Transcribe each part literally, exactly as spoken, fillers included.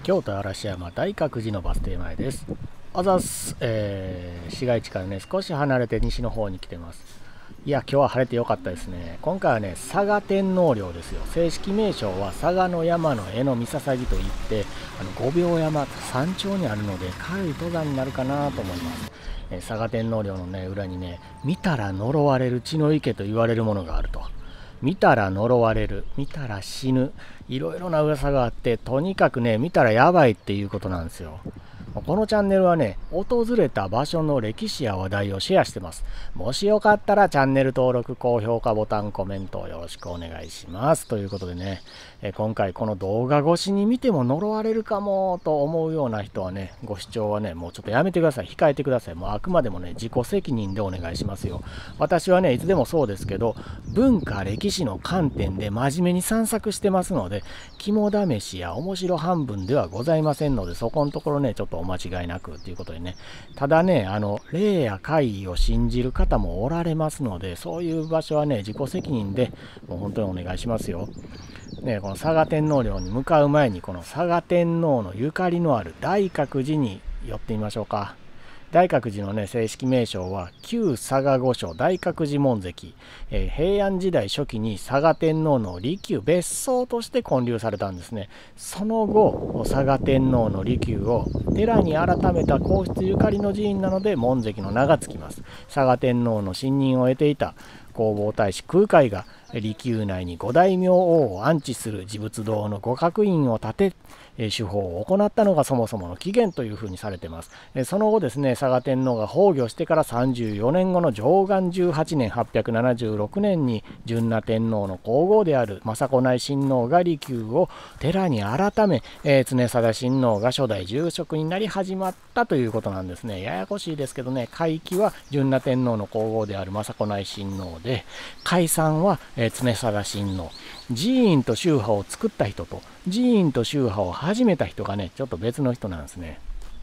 京都嵐山大覚寺のバス停前です。あざっす、えー、市街地からね少し離れて西の方に来てます。いや今日は晴れてよかったですね。今回はね嵯峨天皇陵ですよ。正式名称は嵯峨の山の柄の見捧ぎといって、あのごびょう山山頂にあるので軽い登山になるかなと思います。えー、嵯峨天皇陵のね裏にね、見たら呪われる血の池と言われるものがあると。見たら呪われる、見たら死ぬ、いろいろな噂があって、とにかくね見たらやばいっていうことなんですよ。このチャンネルはね、訪れた場所の歴史や話題をシェアしてます。もしよかったらチャンネル登録、高評価ボタン、コメントをよろしくお願いします。ということでね、え今回この動画越しに見ても呪われるかもと思うような人はね、ご視聴はね、もうちょっとやめてください。控えてください。もうあくまでもね、自己責任でお願いしますよ。私はね、いつでもそうですけど、文化、歴史の観点で真面目に散策してますので、肝試しや面白半分ではございませんので、そこのところね、ちょっとお間違いなくということでね。ただね、あの霊や怪異を信じる方もおられますので、そういう場所はね自己責任でもう本当にお願いしますよ。ね、この嵯峨天皇陵に向かう前に、この嵯峨天皇のゆかりのある大覚寺に寄ってみましょうか。大覚寺の、ね、正式名称は旧嵯峨御所大覚寺門跡、えー、平安時代初期に嵯峨天皇の離宮別荘として建立されたんですね。その後嵯峨天皇の離宮を寺に改めた皇室ゆかりの寺院なので門跡の名が付きます。嵯峨天皇の信任を得ていた弘法大師空海が離宮内に五大明王を安置する持仏堂の御覚院を建て、手法を行ったのがそもそもの起源というふうにされています。その後ですね、嵯峨天皇が崩御してからさんじゅうよねんごの貞観じゅうはちねんはっぴゃくななじゅうろくねんに純那天皇の皇后である政子内親王が離宮を寺に改め、えー、常定親王が初代住職になり始まったということなんですね。ややこしいですけどね、会期は純那天皇の皇后である政子内親王で、解散は、えー、常定親王。寺院と宗派を作った人と寺院と宗派を始めた人がねちょっと別の人なんですね。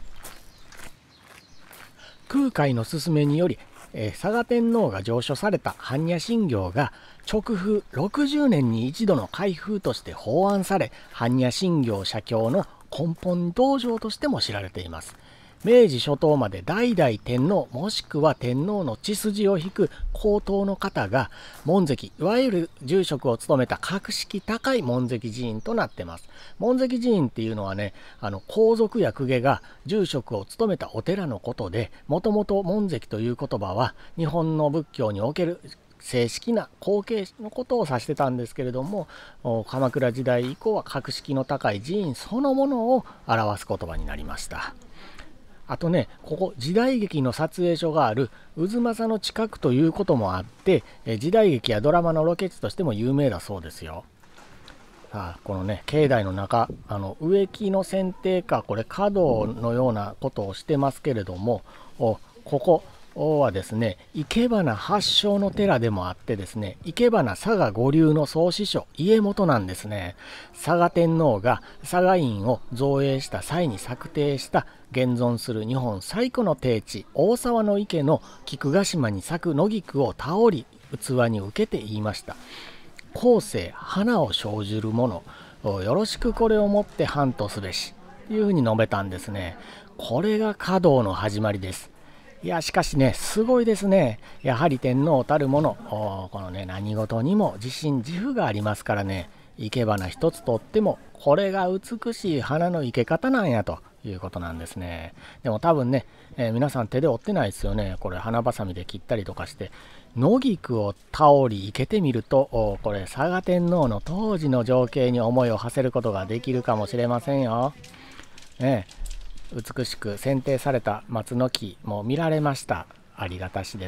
空海の勧めにより、えー、嵯峨天皇が上書された般若心経が直封ろくじゅうねんに一度の開封として法案され、般若心経写経の根本道場としても知られています。明治初頭まで代々天皇もしくは天皇の血筋を引く皇統の方が門跡、いわゆる住職を務めた格式高い門跡寺院となっています。門跡寺院っていうのはね、あの皇族や公家が住職を務めたお寺のことで、もともと門跡という言葉は日本の仏教における正式な後継のことを指してたんですけれども、鎌倉時代以降は格式の高い寺院そのものを表す言葉になりました。あとね、ここ時代劇の撮影所がある渦政の近くということもあって、時代劇やドラマのロケ地としても有名だそうですよ。さあこのね境内の中、あの植木の剪定か、これ華道のようなことをしてますけれども、おここはですね生け花発祥の寺でもあってですね、生け花嵯峨御流の創始者家元なんですね。嵯峨天皇が嵯峨院を造営した際に策定した現存する日本最古の庭地大沢の池の菊ヶ島に咲く野菊をたおり器に受けて言いました。後世花を生じる者よろしくこれをもって藩とすべしというふうに述べたんですね。これが華道の始まりです。いやしかしねすごいですね。やはり天皇たるもの、このね何事にも自信自負がありますからね、生け花一つとってもこれが美しい花の生け方なんやということなんですね。でも多分ね、えー、皆さん手で折ってないですよね。これ花ばさみで切ったりとかして野菊をたおり生けてみると、これ嵯峨天皇の当時の情景に思いを馳せることができるかもしれませんよ。ねえ、美しく剪定された松の木も見られました。ありがたしです。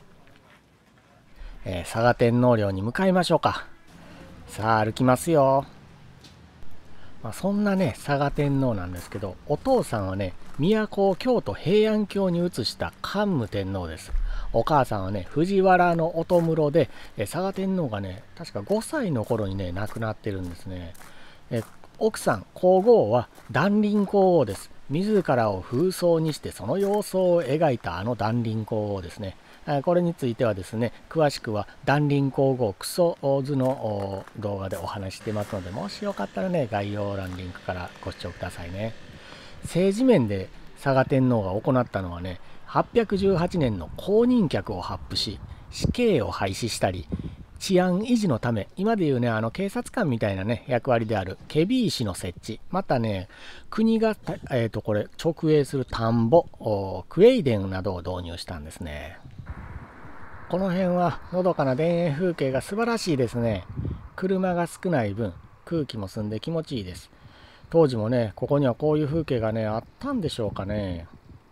えー、嵯峨天皇陵に向かいましょうか。さあ歩きますよ。まあ、そんなね嵯峨天皇なんですけど、お父さんはね都を京都平安京に移した桓武天皇です。お母さんはね藤原のお室で、え嵯峨天皇がね確かごさいの頃にね亡くなってるんですね。え奥さん皇后は檀林皇后です。自らを風葬にしてその様相を描いたあの檀林皇后ですね。 これについてはですね、詳しくは断輪光合クソ図の動画でお話ししてますので、もしよかったらね、概要欄リンクからご視聴くださいね。政治面で嵯峨天皇が行ったのはね、はっぴゃくじゅうはちねんの公認脚を発布し、死刑を廃止したり、治安維持のため、今でいうね、あの警察官みたいなね、役割である検非違使の設置、またね、国が、えーと、これ、直営する田んぼ、クエイデンなどを導入したんですね。この辺は、のどかな田園風景が素晴らしいですね。車が少ない分、空気も澄んで気持ちいいです。当時もね、ここにはこういう風景がね、あったんでしょうかね。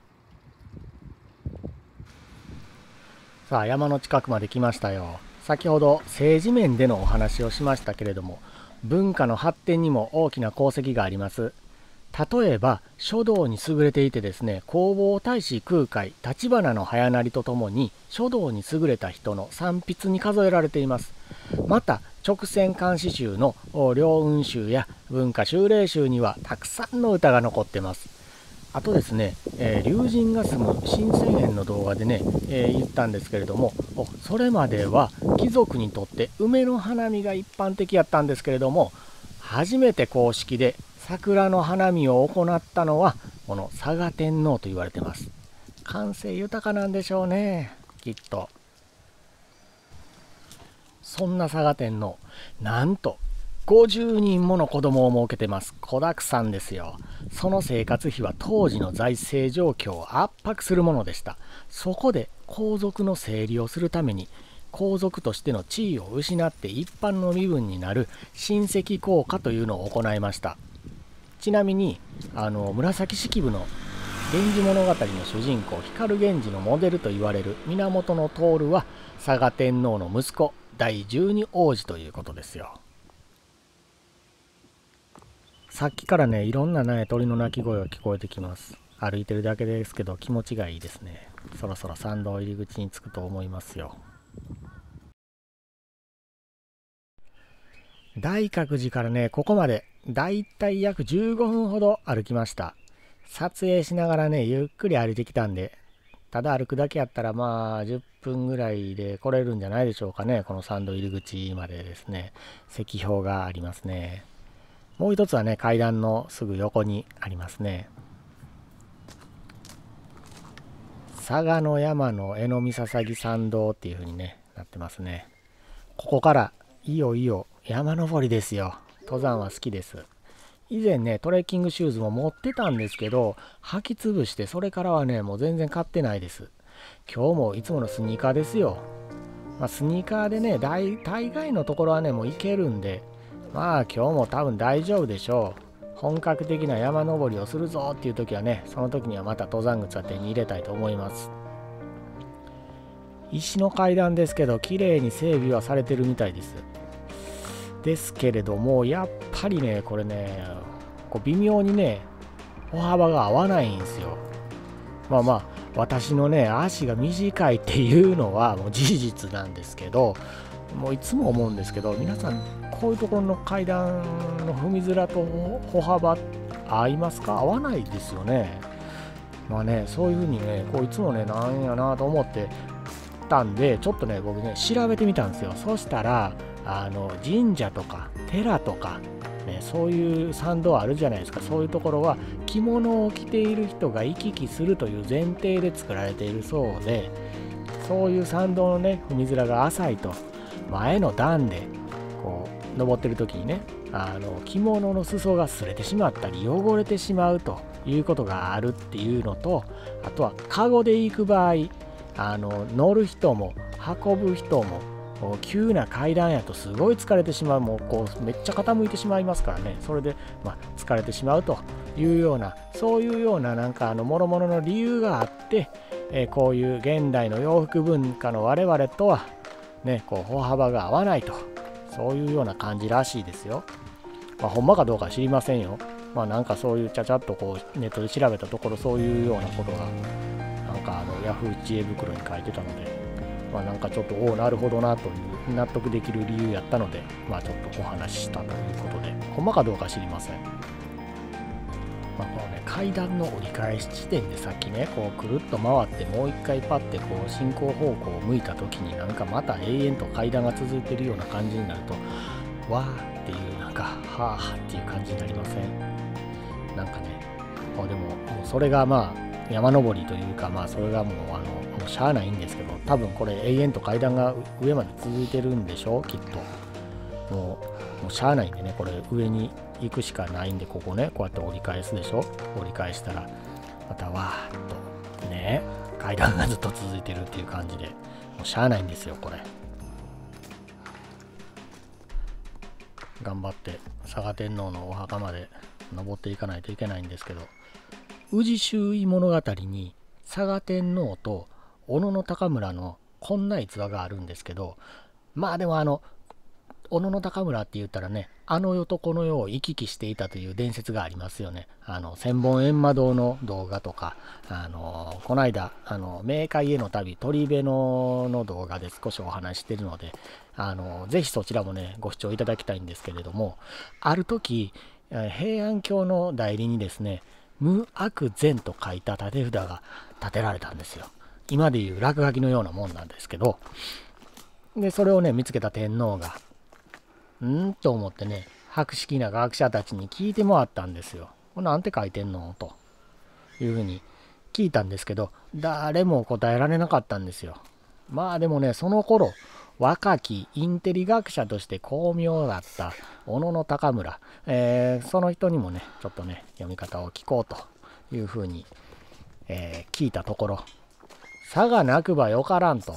さあ、山の近くまで来ましたよ。先ほど政治面でのお話をしましたけれども、文化の発展にも大きな功績があります。例えば書道に優れていてですね、弘法大師空海、橘の早成とともに書道に優れた人の三筆に数えられています。また直線漢詩集の良雲集や文化修礼集にはたくさんの歌が残ってます。あとですね、えー、龍神が住む新泉園の動画でね、えー、言ったんですけれども、それまでは貴族にとって梅の花見が一般的やったんですけれども、初めて公式で桜の花見を行ったのはこの嵯峨天皇と言われてます。感性豊かなんでしょうね、きっと。そんな嵯峨天皇、なんとごじゅうにんもの子供を設けてます。子だくさんですよ。その生活費は当時の財政状況を圧迫するものでした。そこで皇族の整理をするために、皇族としての地位を失って一般の身分になる親戚降下というのを行いました。ちなみにあの紫式部の源氏物語の主人公光源氏のモデルと言われる源徹は嵯峨天皇の息子だいじゅうに王子ということですよ。さっきからね、いろんなね、鳥の鳴き声が聞こえてきます。歩いてるだけですけど気持ちがいいですね。そろそろ参道入り口に着くと思いますよ。大覚寺からね、ここまでだいたい約じゅうごふんほど歩きました。撮影しながらね、ゆっくり歩いてきたんで、ただ歩くだけやったらまあじゅっぷんぐらいで来れるんじゃないでしょうかね。この参道入り口までですね、石標がありますね。もう一つはね、階段のすぐ横にありますね。嵯峨の山の江ノ御捧参道っていう風にね、なってますね。ここからいよいよ山登りですよ。登山は好きです。以前ね、トレッキングシューズも持ってたんですけど、履き潰して、それからはね、もう全然買ってないです。今日もいつものスニーカーですよ。まあ、スニーカーでね、大、大概のところはね、もう行けるんで、まあ今日も多分大丈夫でしょう。本格的な山登りをするぞっていう時はね、その時にはまた登山靴は手に入れたいと思います。石の階段ですけど、綺麗に整備はされてるみたいです。ですけれども、やっぱりね、これね、こう微妙にね、歩幅が合わないんですよ。まあまあ、私のね、足が短いっていうのはもう事実なんですけど、もういつも思うんですけど、皆さん、こういうところの階段の踏みづらと歩幅合いますか？合わないですよね。まあね、そういうふうにね、こういつもね、なんやなと思ってたんで、ちょっとね、僕ね、調べてみたんですよ。そしたら、あの神社とか寺とか、ね、そういう参道あるじゃないですか。そういうところは着物を着ている人が行き来するという前提で作られているそうで、そういう参道のね、踏みづらが浅いと、前の段でこう登ってる時にね、あの着物の裾が擦れてしまったり汚れてしまうということがあるっていうのと、あとはカゴで行く場合、あの乗る人も運ぶ人も急な階段やとすごい疲れてしまう。もうこうめっちゃ傾いてしまいますからね。それで、まあ、疲れてしまうというような、そういうようななんかあの諸々の理由があって、えー、こういう現代の洋服文化の我々とはね、こう歩幅が合わないと、そういうような感じらしいですよ。まあ、ほんまかどうか知りませんよ。まあなんかそういうちゃちゃっとこうネットで調べたところ、そういうようなことがなんかあのヤフー知恵袋に書いてたので、まあなんかちょっとおおなるほどなという納得できる理由やったので、まあちょっとお話ししたということで、ほんまかどうか知りません。 まあ、このね階段の折り返し地点でさっきねこうくるっと回ってもう一回パッてこう進行方向を向いた時になんかまた永遠と階段が続いてるような感じになるとわーっていうなんかはーっていう感じになりません？なんかねもうでももうそれがまあ山登りというかまあそれがもうあのもうしゃあないんですけど、多分これ永遠と階段が上まで続いてるんでしょうきっと。もうもうしゃあないんでねこれ上に行くしかないんで、ここねこうやって折り返すでしょ。折り返したらまたわーっとね階段がずっと続いてるっていう感じでもうしゃあないんですよこれ。頑張って嵯峨天皇のお墓まで登っていかないといけないんですけど、宇治周囲物語に嵯峨天皇と小野高村のこんな逸話があるんですけど、まあでもあの小野高村って言ったらね、あの世とこの世を行き来していたという伝説がありますよね。あの千本閻魔堂の動画とか、あのこの間あの冥界への旅鳥部のの動画で少しお話してるので、あのぜひそちらもねご視聴いただきたいんですけれども、ある時平安京の代理にですね無悪善と書いた立て札が立てられたんですよ。今でいう落書きのようなもんなんですけど、でそれをね見つけた天皇がんと思ってね、博識な学者たちに聞いて回ったんですよ。なんて書いてんのというふうに聞いたんですけど、誰も答えられなかったんですよ。まあでもね、その頃若きインテリ学者として巧妙だった小野高村、えー、その人にもねちょっとね読み方を聞こうというふうに、えー、聞いたところ、差がなくばよからんと、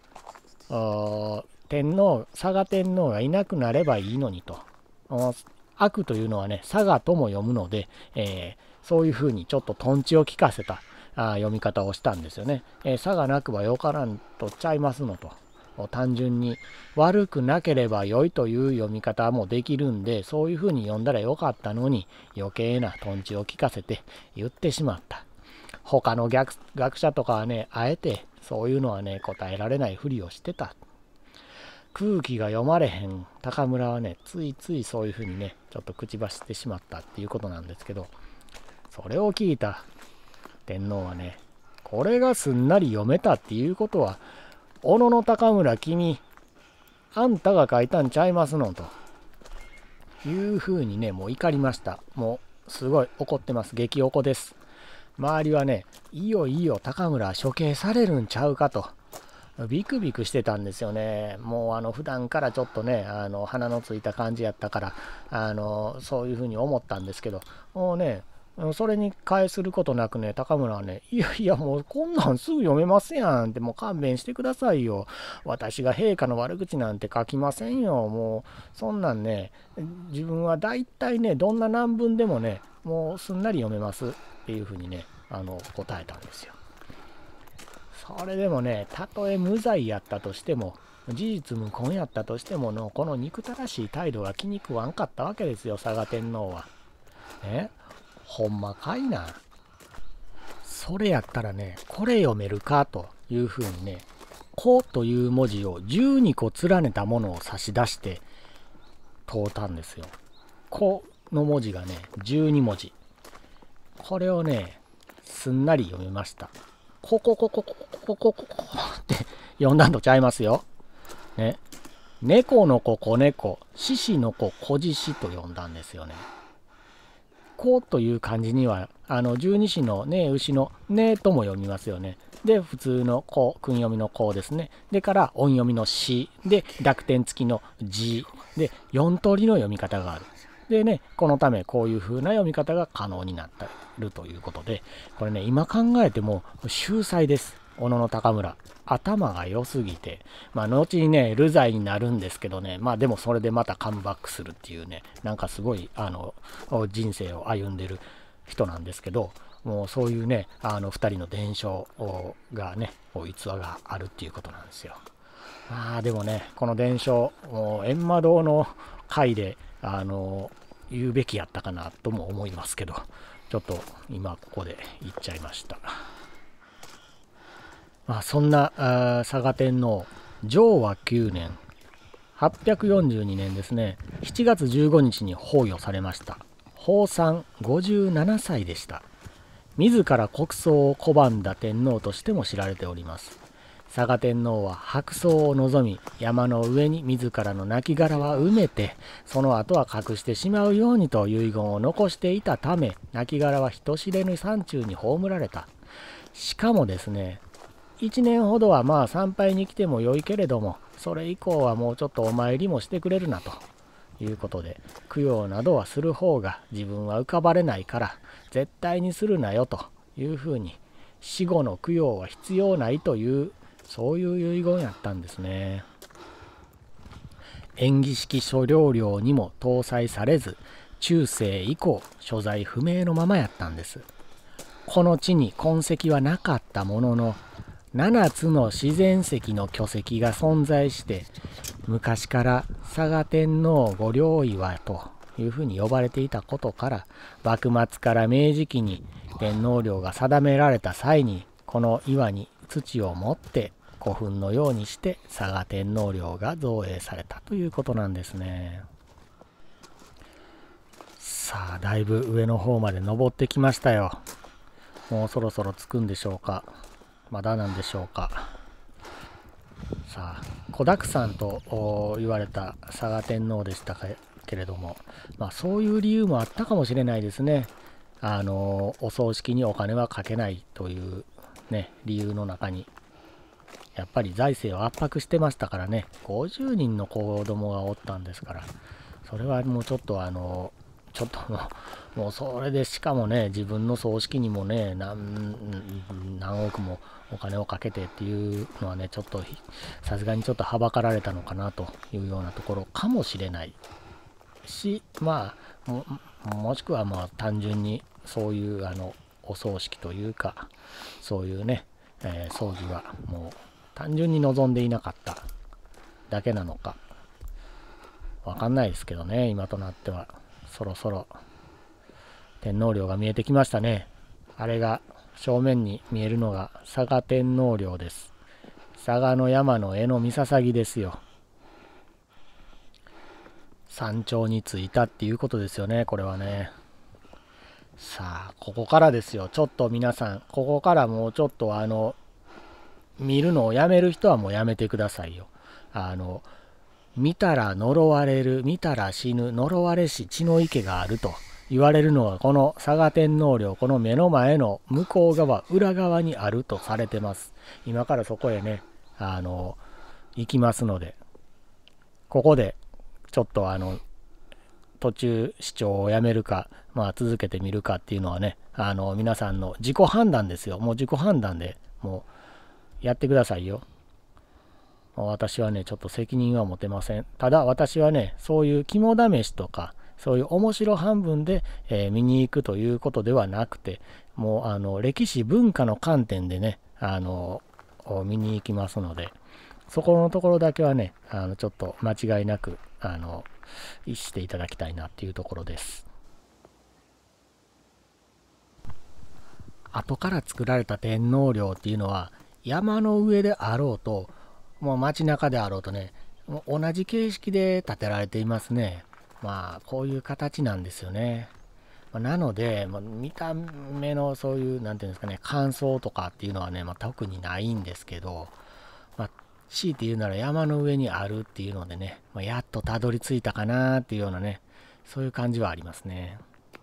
天皇嵯峨天皇がいなくなればいいのにと。悪というのはね嵯峨とも読むので、えー、そういうふうにちょっととんちを聞かせたあ読み方をしたんですよね。えー、嵯峨なくばよからんとちゃいますのと。単純に悪くなければ良いという読み方もできるんで、そういうふうに読んだらよかったのに余計なとんちを聞かせて言ってしまった。他の学学者とかはねあえてそういうのはね答えられないふりをしてた。空気が読まれへん高村はねついついそういうふうにねちょっと口走ってしまったっていうことなんですけど、それを聞いた天皇はね、これがすんなり読めたっていうことは小野高村君あんたが書いたんちゃいますのというふうにねもう怒りました。もうすごい怒ってます。激怒です。周りはねいいよいいよ高村処刑されるんちゃうかとビクビクしてたんですよね。もうあの普段からちょっとねあの鼻のついた感じやったからあのそういうふうに思ったんですけど、もうねそれに返することなくね高村はねいやいやもうこんなんすぐ読めますやんって、もう勘弁してくださいよ、私が陛下の悪口なんて書きませんよ、もうそんなんね自分はだいたいねどんな難文でもねもうすんなり読めますっていうふうにねあの答えたんですよ。それでもねたとえ無罪やったとしても事実無根やったとしてものこの憎たらしい態度が気に食わんかったわけですよ嵯峨天皇は。ね、ほんまかいな。それやったらねこれ読めるかというふうにね「子」という文字をじゅうにこ連ねたものを差し出して問うたんですよ。子の文字がねじゅうにもじ。これをねすんなり読めました。こここここここここって読んだんとちゃいますよ。ね。猫の子子猫、獅子の子子獅子と読んだんですよね。子という漢字にはあの十二支のね牛のねとも読みますよね。で普通の子訓読みの子ですね。でから音読みのしで濁点付きのじでよん通りの読み方がある。でね、このためこういう風な読み方が可能になっているということで、これね今考えても秀才です。小野高村頭が良すぎて、まあ後にね流罪になるんですけどね、まあでもそれでまたカムバックするっていうね、なんかすごいあの人生を歩んでる人なんですけど、もうそういうねあのふたりの伝承がね逸話があるっていうことなんですよ。まあでもねこの伝承閻魔堂の回であの言うべきやったかなとも思いますけど、ちょっと今ここで言っちゃいました。まあ、そんな嵯峨天皇承和きゅうねんはっぴゃくよんじゅうにねんですねしちがつじゅうごにちに崩御されました。 宝山ごじゅうななさいでした。自ら国葬を拒んだ天皇としても知られております。嵯峨天皇は白葬を望み、山の上に自らの亡骸は埋めて、その後は隠してしまうようにと遺言を残していたため、亡骸は人知れぬ山中に葬られた。しかもですね、いちねんほどはまあ参拝に来てもよいけれども、それ以降はもうちょっとお参りもしてくれるなということで、供養などはする方が自分は浮かばれないから絶対にするなよというふうに、死後の供養は必要ないという、そういう遺言やったんですね。延喜式諸領領にも搭載されず、中世以降所在不明のままやったんです。この地に痕跡はなかったものの、ななつの自然石の巨石が存在して、昔から嵯峨天皇御陵岩というふうに呼ばれていたことから、幕末から明治期に天皇陵が定められた際に、この岩に土を盛って古墳のようにして嵯峨天皇陵が造営されたということなんですね。さあ、だいぶ上の方まで登ってきましたよ。もうそろそろ着くんでしょうか。まだなんでしょうか。さあ、子だくさんと言われた嵯峨天皇でしたけれども、まあ、そういう理由もあったかもしれないですね。あのお葬式にお金はかけないというね、理由の中に、やっぱり財政を圧迫してましたからね。ごじゅうにんの子供がおったんですから、それはもうちょっとあのちょっともう、もうそれでしかもね、自分の葬式にもね、何、何億もお金をかけてっていうのはね、ちょっとさすがにちょっとはばかられたのかなというようなところかもしれないし、まあ も, もしくはまあ単純にそういうあのお葬式というか、そういうね、えー、葬儀はもう単純に望んでいなかっただけなのかわかんないですけどね。今となってはそろそろ天皇陵が見えてきましたね。あれが正面に見えるのが嵯峨天皇陵です。嵯峨の山の絵の見さぎですよ。山頂に着いたっていうことですよね、これはね。さあ、ここからですよ。ちょっと皆さん、ここからもうちょっとあの見るのをやめる人はもうやめてくださいよ。あの見たら呪われる、見たら死ぬ、呪われし血の池があると言われるのは、この嵯峨天皇陵、この目の前の向こう側、裏側にあるとされてます。今からそこへね、あの行きますので、ここでちょっとあの途中視聴をやめるか、まあ、続けてみるかっていうのはね、あの皆さんの自己判断ですよ。もう自己判断でもうやってくださいよ。私はね、ちょっと責任は持てません。ただ私はね、そういう肝試しとか、そういう面白半分で、えー、見に行くということではなくて、もうあの歴史文化の観点でね、あの見に行きますので、そこのところだけはね、あのちょっと間違いなくあのしていただきたいなっていうところです。後から作られた天皇陵っていうのは、山の上であろうと、もう街中であろうとね、同じ形式で建てられていますね。まあこういう形なんですよね。なので、まあ、見た目のそういうなんていうんですかね、感想とかっていうのはね、まあ、特にないんですけど、まあ、強いて言うなら山の上にあるっていうのでね、まあ、やっとたどり着いたかなっていうようなね、そういう感じはありますね。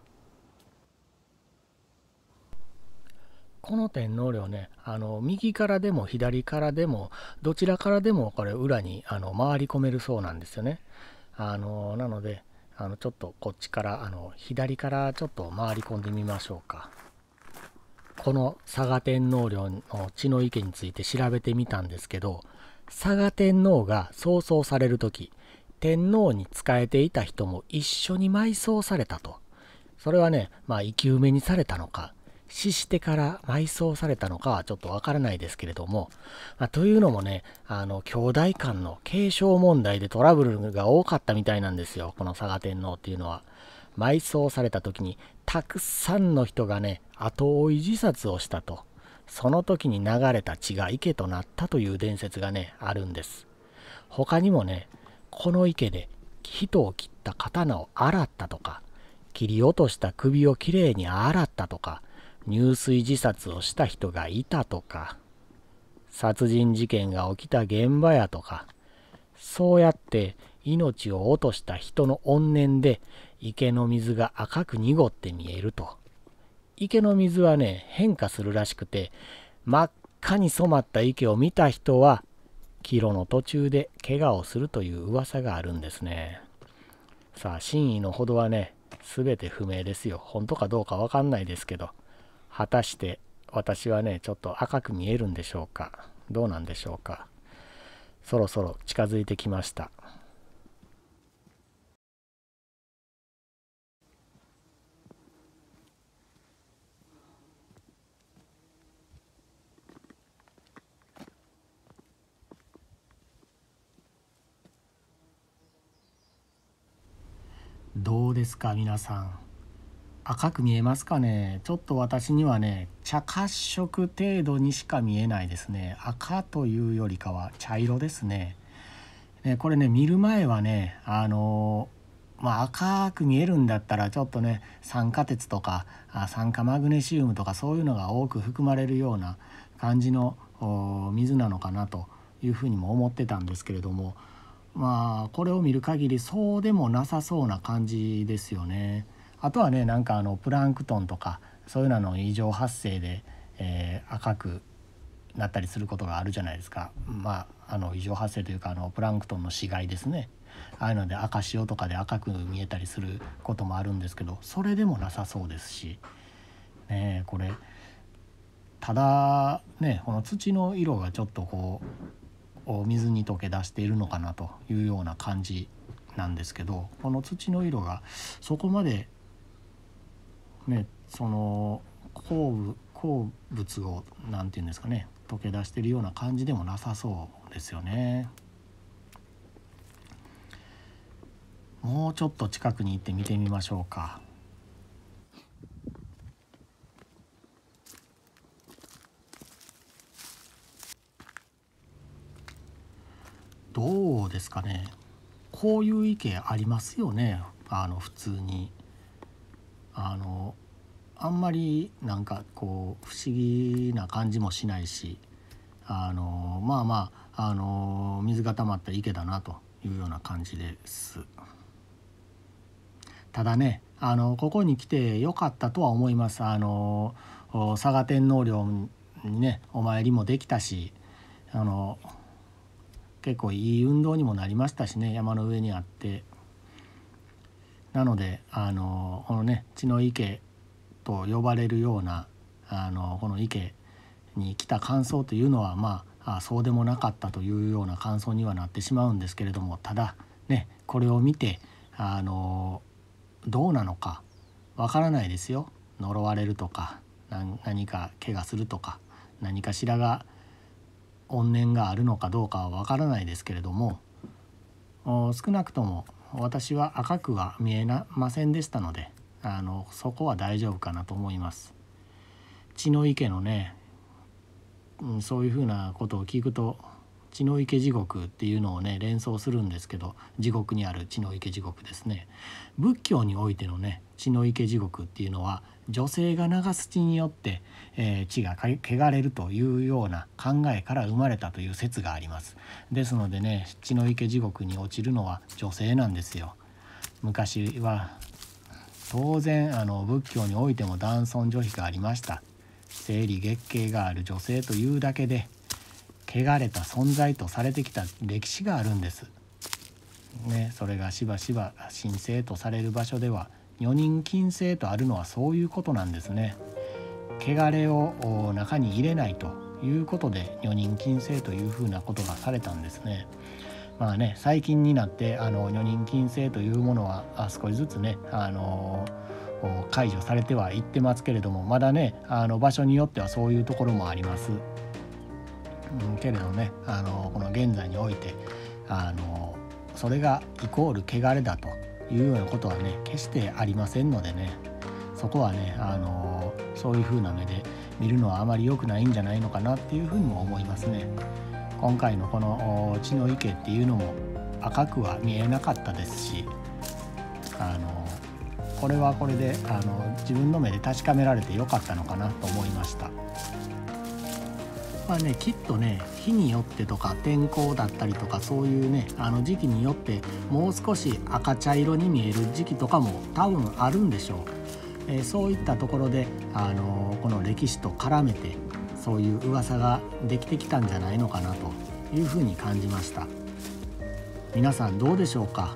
この天皇陵ね、あの右からでも左からでもどちらからでもこれ裏にあの回り込めるそうなんですよね。あのなのであのちょっとこっちからあの左からちょっと回り込んでみましょうか。この嵯峨天皇陵の血の池について調べてみたんですけど、嵯峨天皇が葬送される時、天皇に仕えていた人も一緒に埋葬されたと。それはね、まあ生き埋めにされたのか、死してから埋葬されたのかはちょっとわからないですけれども、まあ、というのもね、あの兄弟間の継承問題でトラブルが多かったみたいなんですよ。この嵯峨天皇っていうのは埋葬された時にたくさんの人がね後追い自殺をしたと。その時に流れた血が池となったという伝説がねあるんです。他にもね、この池で人を切った刀を洗ったとか、 切り落とした首をきれいに洗ったとか、入水自殺をした人がいたとか、殺人事件が起きた現場やとか、そうやって命を落とした人の怨念で池の水が赤く濁って見えると。池の水はね、変化するらしくて、真っ赤に染まった池を見た人は帰路の途中で怪我をするという噂があるんですね。さあ、真意のほどはね、すべて不明ですよ。本当かどうかわかんないですけど、果たして私はね、ちょっと赤く見えるんでしょうか。どうなんでしょうか。そろそろ近づいてきました。どうですか皆さん、赤く見えますかね。ちょっと私にはね、茶褐色程度にしか見えないですね。赤というよりかは茶色ですね。ね、これね、見る前はね、あのまあ、赤く見えるんだったらちょっとね、酸化鉄とか酸化マグネシウムとかそういうのが多く含まれるような感じの水なのかなというふうにも思ってたんですけれども、まあこれを見る限りそうでもなさそうな感じですよね。あとはね、なんかあのプランクトンとかそういうのの異常発生で、えー、赤くなったりすることがあるじゃないですか。まああの異常発生というか、あのプランクトンの死骸ですね。ああいうので赤潮とかで赤く見えたりすることもあるんですけど、それでもなさそうですしね。これただね、この土の色がちょっとこう水に溶け出しているのかなというような感じなんですけど、この土の色がそこまでね、その鉱物鉱物をなんていうんですかね、溶け出しているような感じでもなさそうですよね。もうちょっと近くに行って見てみましょうか。どうですかね。こういう池ありますよね。あの普通にあのあんまりなんかこう不思議な感じもしないし、あのまあまああの水が溜まった池だなというような感じです。ただね、あのここに来てよかったとは思います。あの嵯峨天皇陵にねお参りもできたし、あの結構いい運動にもなりましたしね、山の上にあって。なのであのこのね血の池と呼ばれるようなあのこの池に来た感想というのは、まあそうでもなかったというような感想にはなってしまうんですけれども、ただねこれを見てあのどうなのかわからないですよ。呪われるとか何か怪我するとか何かしらが怨念があるのかどうかはわからないですけれども、少なくとも私は赤くは見えませんでしたので、あのそこは大丈夫かなと思います。血の池のね、うん、そういうふうなことを聞くと血の池地獄っていうのをね連想するんですけど、地獄にある血の池地獄ですね。仏教においてのね血の池地獄っていうのは女性が流す血によって、えー、血が汚れるというような考えから生まれたという説があります。ですのでね、血の池地獄に落ちるのは女性なんですよ。昔は当然あの仏教においても男尊女卑がありました。生理月経がある女性というだけで汚れた存在とされてきた歴史があるんです、ね、それがしばしば神聖とされる場所では女人禁制とあるのはそういうことなんですね。汚れを中に入れないということで女人禁制というふうなことがされたんですね。まあね、最近になってあの女人禁制というものは少しずつねあの解除されてはいってますけれども、まだねあの場所によってはそういうところもあります、うん、けれどねあのこの現在においてあのそれがイコール汚れだというようなことはね決してありませんのでね、そこはねあのそういうふうな目で見るのはあまり良くないんじゃないのかなっていうふうにも思いますね。今回のこの血の池っていうのも赤くは見えなかったですし、あのこれはこれであの自分の目で確かめられてよかったのかなと思いました。まあね、きっとね日によってとか天候だったりとかそういうねあの時期によってもう少し赤茶色に見える時期とかも多分あるんでしょう。えー、そういったところで、あのー、この歴史と絡めてそういう噂ができてきたんじゃないのかなというふうに感じました。皆さんどうでしょうか。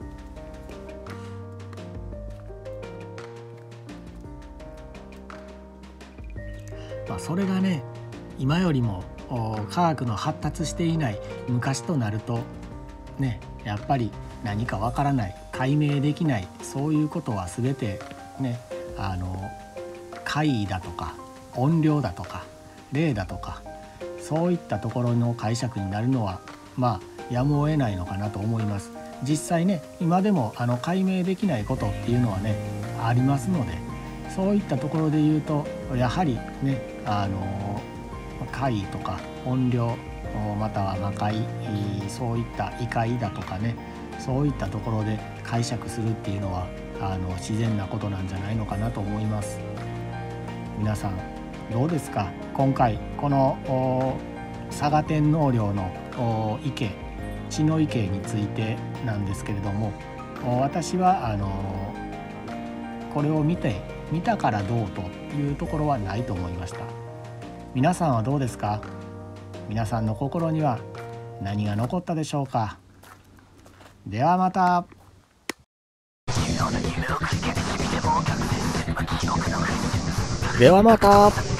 まあ、それがね今よりも科学の発達していない昔となるとねやっぱり何かわからない解明できないそういうことは全てねあの怪異だとか怨霊だとか霊だとかそういったところの解釈になるのはまあやむを得ないのかなと思います。実際ね今でもあの解明できないことっていうのはねありますので、そういったところで言うとやはりねあの怪異とか怨霊または魔界そういった異界だとかねそういったところで解釈するっていうのはあの自然なことなんじゃないのかなと思います。皆さんどうですか。今回この嵯峨天皇陵の池血の池についてなんですけれども、私はあのこれを見て見たからどうというところはないと思いました。皆さんはどうですか。皆さんの心には何が残ったでしょうか。ではまた。ではまた。